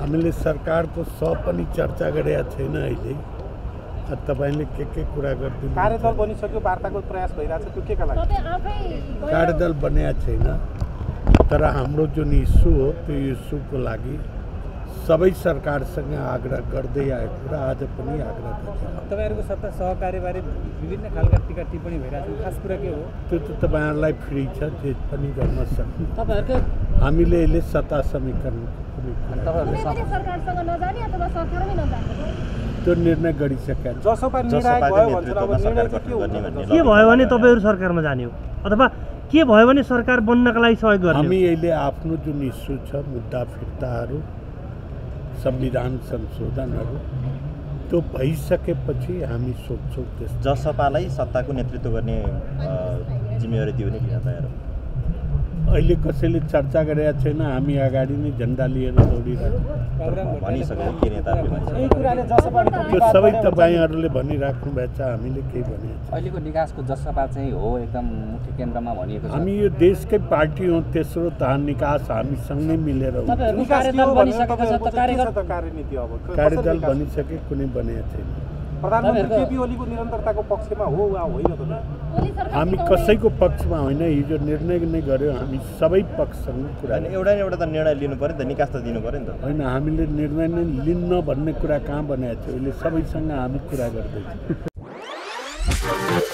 हामीले सरकारको पनि चर्चा गरेका छैन अहिले। तपाईले के कुरा गर्दै कार्यदल बनिसक्यो, वार्ताको प्रयास भइरहेछ, त्यो केका लागि? कार्यदल बनेको छैन, तर हाम्रो जुन इस्यु हो त्यो इस्युको लागि सबै सरकारसँग आग्रह गर्दै आएको र आज पनि आग्रह गर्दै। तपाईहरुको सत्ता सहकार्यबारे विभिन्न खालका टिका टिप्पणी भइरहेको छ, खास कुरा के हो? त्यो त तपाईहरुलाई फ्री छ, जे पनि गर्न सक्नु। तपाईहरुको हामीले अहिले सत्ता समीकरणको तपाईहरुले सरकारसँग नजाने अथवा सरकारमै नजाने त्यो निर्णय गरिसकेका छन्। जसपा निर्णायक भयो भन्छ, अब निर्णय चाहिँ के भयो भने तपाईहरु सरकारमा जाने हो अथवा के भयो भने सरकार बन्नका लागि सहयोग गर्ने? हामी अहिले आफ्नो जुन इस्यु छ, मुद्दा फिर्ताहरू, संविधान संशोधनहरू, त्यो भइसकेपछि हामी सोच्छौँ। त्यस जसपालाई सत्ताको नेतृत्व गर्ने जिम्मेवारी दियो नि लिन तयार हो। अहिले कसैले चर्चा गरेका छैन, हामी अगाडि नै झन्डा लिएर दौडिरहेको भनिसक्यो के नेताहरूले भन्छ। यही कुराले जसपाभित्र त्यो सबै तपाईहरुले भनिराख्नु भएको छ, हामीले केही भनेको छैन। अहिलेको निकासको जसपा चाहिँ हो एकदम मुख्य केन्द्रमा भनिएको छ। हामी यो देशकै पार्टी हौ, तेस्रो तह निकास हामी सँगै मिलेर हौ। कार्यदल बनिसकेको छ त कार्यनीति अब कार्यदल बनिसके कुनै बनेको छैन। प्रधानमन्त्री केपी ओलीको निरन्तरताको पक्षमा हो वा होइन त? हामी कसैको पक्षमा होइन, हिजो निर्णय नै गर्यो, हामी सबै पक्षसँग कुरा। एउटा न एउटा त निर्णय लिनु पर्यो नि त, निकास त दिनु पर्यो नि त। होइन, हामीले निर्णय नै लिन्न भन्ने कुरा कहाँ बनाएको थियो? अहिले सबैसँग हामी कुरा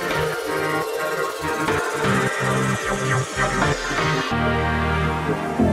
गर्दैछौँ।